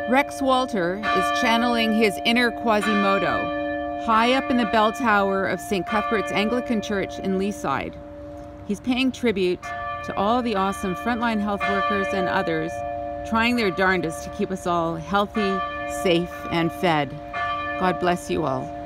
Rex Walter is channeling his inner Quasimodo high up in the bell tower of St. Cuthbert's Anglican Church in Leaside. He's paying tribute to all the awesome frontline health workers and others trying their darndest to keep us all healthy, safe, and fed. God bless you all.